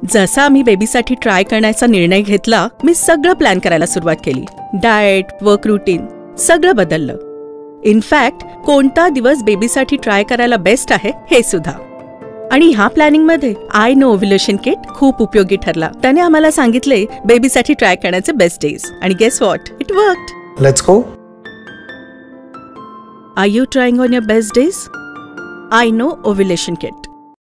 जसं आम्ही बेबीसाठी ट्राय करण्याचा निर्णय घेतला, मी सगळं प्लॅन करायला सुरुवात केली. डाएट, वर्क रुटीन सगळं बदललं. इनफॅक्ट कोणता दिवस बेबीसाठी ट्राय करायला बेस्ट आहे हे सुद्धा. आणि ह्या प्लॅनिंगमध्ये आय नो ओव्ह्युलेशन किट खूप उपयोगी ठरला. त्याने आम्हाला सांगितले बेबीसाठी ट्राय करण्याचे बेस्ट डेज. आणि guess what, it worked. Let's go. Are you trying on your best days? I know ovulation kit.